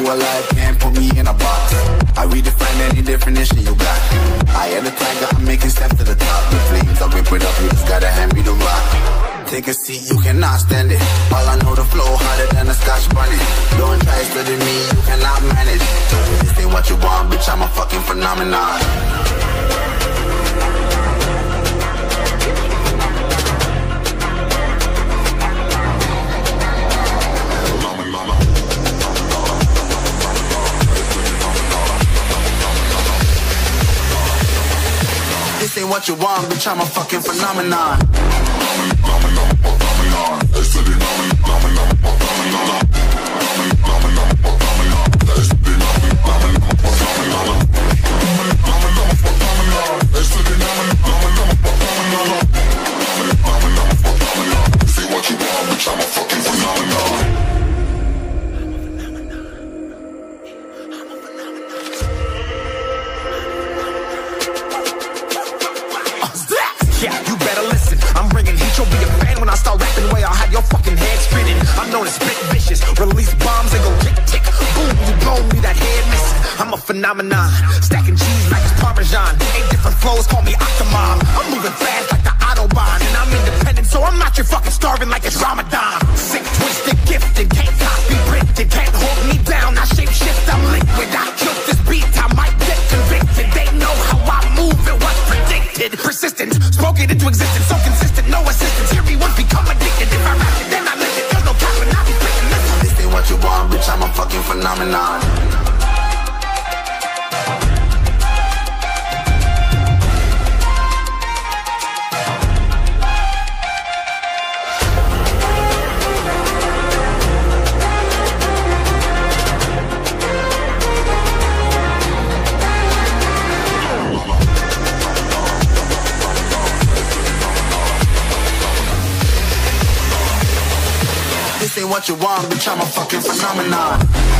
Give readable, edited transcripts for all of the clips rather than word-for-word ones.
alive, can't put me in a box. I redefine any definition you got. I am the tiger, I'm making steps to the top. The flames, I whip it up, you just gotta hand me the rock. Take a seat, you cannot stand it. All I know, the flow harder than a scotch bunny. Don't try studying me, you cannot manage. This ain't what you want, bitch, I'm a fucking phenomenon. This ain't what you want, bitch, I'm a fucking phenomenon. Phenomenon, stacking cheese like it's Parmesan. 8 different flows, call me Octomom. I'm moving fast like the Autobahn, and I'm independent, so I'm not your fucking starving like it's Ramadan. Sick, twisted, gifted, can't copy, printed, can't hold me down. I shape shift, I'm liquid. I killed this beat, I might get convicted. They know how I move, it was predicted. Persistent, spoke it into existence, so consistent, no assistance. Hear me once, become addicted. If I rap it, then I live it. There's no capping, I be breaking this. This ain't what you want, bitch, I'm a fucking phenomenon. This ain't what you want, bitch, I'm a fucking phenomenon.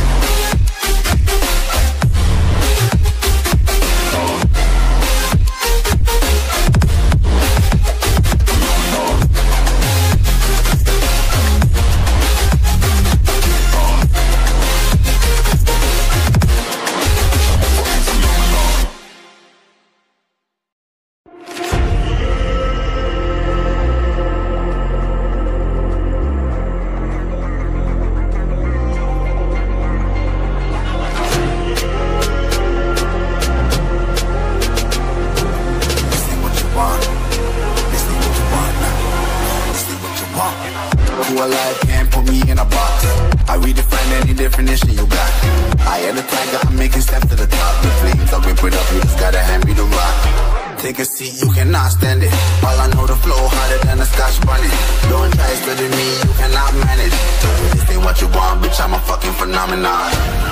Alive, can't put me in a box. I redefine any definition you got. I am the tiger, I'm making steps to the top. The flames, I whip it up, you just gotta hand me the rock. Take a seat, you cannot stand it. All I know, the flow harder than a scotch bunny. Don't try studying me, you cannot manage. This ain't what you want, bitch, I'm a fucking phenomenon.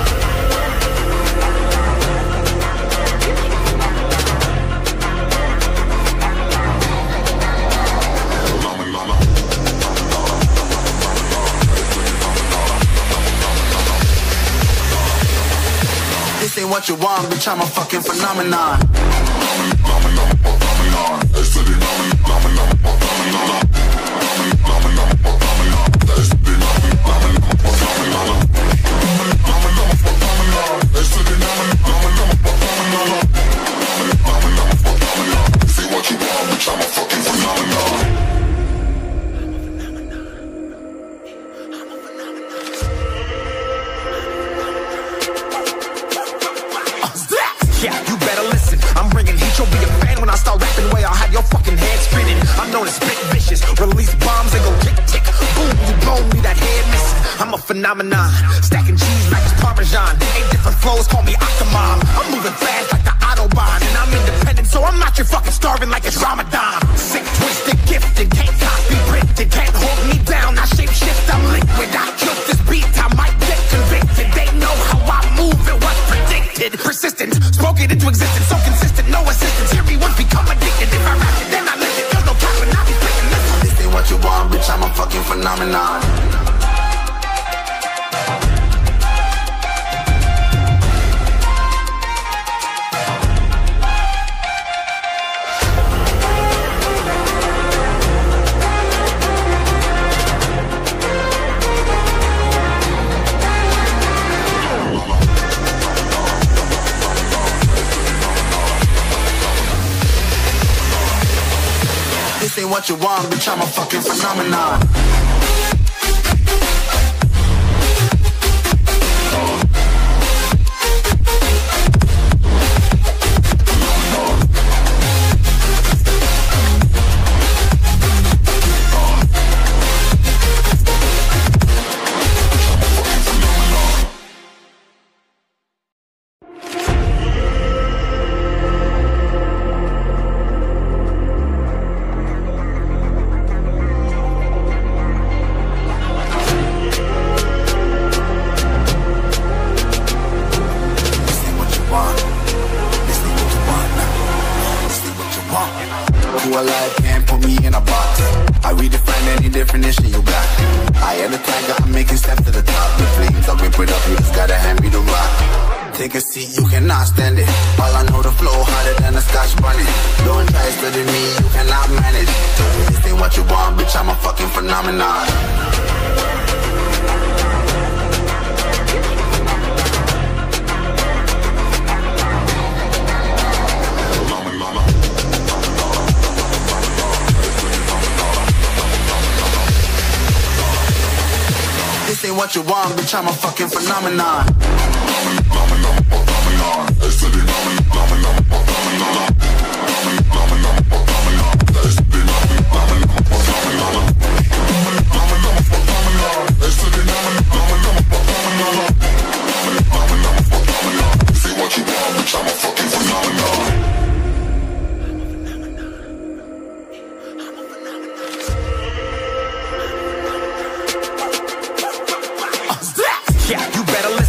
This ain't what you want, bitch, I'm a fucking phenomenon. Phenomenon, stacking cheese like it's Parmesan. 8 different flows, call me Octomom. I'm moving fast like the Autobahn, and I'm independent, so I'm not your fucking starving like it's Ramadan. Sick, twisted, gifted, can't copy, printed, can't hold me down. I shape shift, I'm liquid. I killed this beat, I might get convicted. They know how I move, it was predicted. Persistent, spoke it into existence, so consistent, no assistance. Hear me once, become addicted. If I rap it, then I live it. There's no capping, I be breaking this. This ain't what you want, bitch, I'm a fucking phenomenon. what you want, bitch, I'm a fucking phenomenon. Alive can't put me in a box. I redefine any definition you got. I am the tiger, I'm making steps to the top. The flames, I whip it up, you just gotta hand me the rock. Take a seat, you cannot stand it. All I know, the flow harder than a Scotch bonnet. Don't try studying me, you cannot manage. This ain't what you want, bitch, I'm a fucking phenomenon. This ain't what you want, bitch, I'm a fucking phenomenon. Yeah, you better listen.